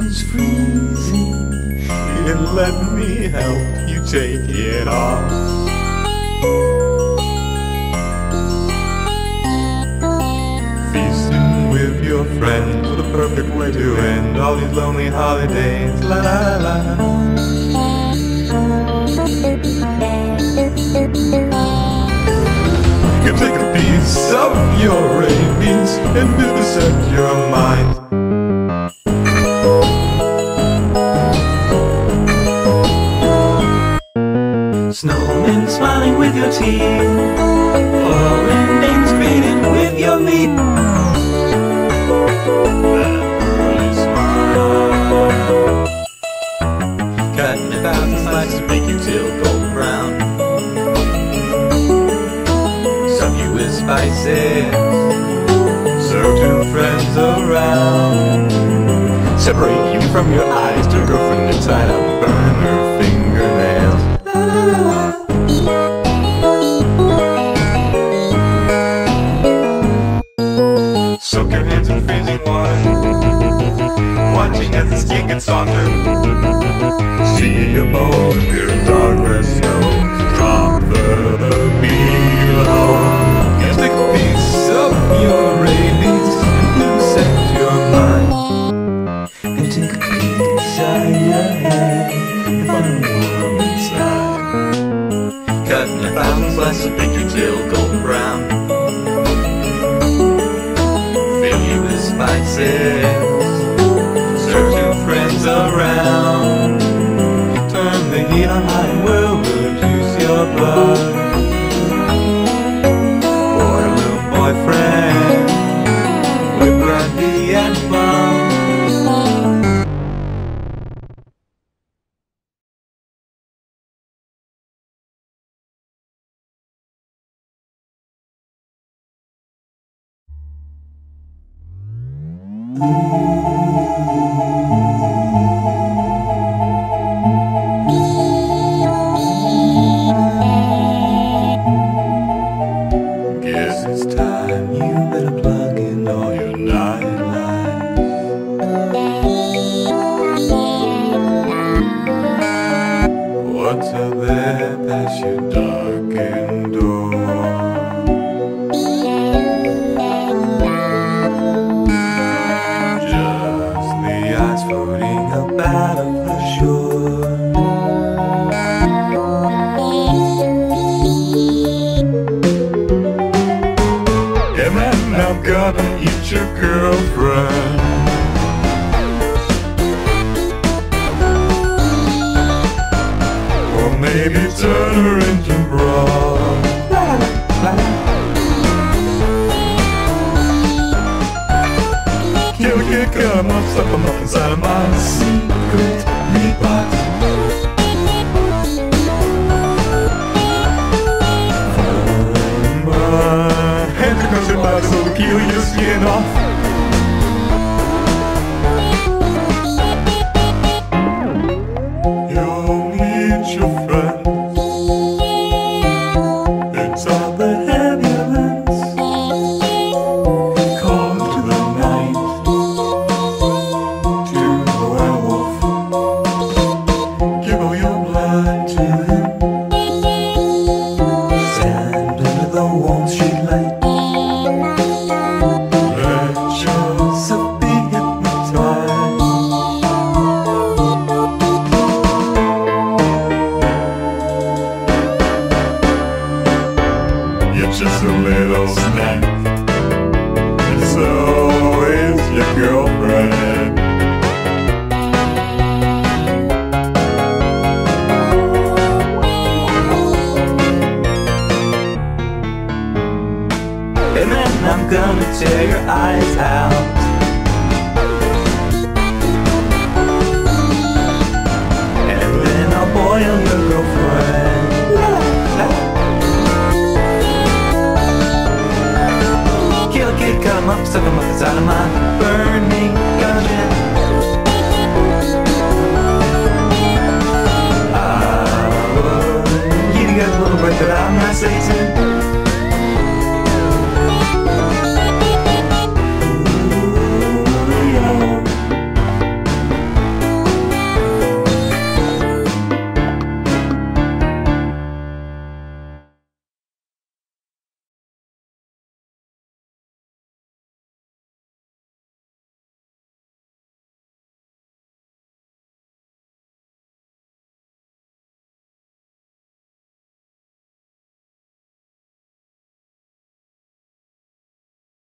is freezing, and let me help you take it off. Feasting with your friends, what a perfect way to end all these lonely holidays. La la la la. You can take a piece of your rabies and vivisect your mind. Snowmen smiling with your teeth, foreign names greeting with your meat. That early smile, cutting 1,000 slices to make you till golden brown. Some you with spices, serve to friends around. Separate you from your eyes, to girlfriend inside out, burn her fingernails. Soak your hands in freezing water, watching as the skin gets softer. See your bones appear in darker snow, drop further below. You take a piece of your rabies and dissect your mind. And take a peek inside your head and find the world inside. Cutting 1,000 slices to make you till golden brown. Fill you with spices, serve to friends around. Turn the heat on high and we'll reduce your blood. For a little boyfriend with brandy and plum. Guess it's time you better plug in all your nightlights. What's out there past your darkened door? Just the ice floating up out of the shore. I'm gonna eat your girlfriend. Or maybe turn her into broth. Kill a kid, cut him up, stuff him up inside of my secret meat box. So peel your skin off. You'll meet your friends. It's all the ambulance. Call to the night, to the werewolf. Give all your blood to him. Stand under the warm street light. Just a little snack, and so is your girlfriend. And then I'm gonna tear your eyes out. And then I'll boil your girlfriend. Cut 'em up, stuck 'em up inside of my burning gungeon. You got a little breath that I'm not Satan.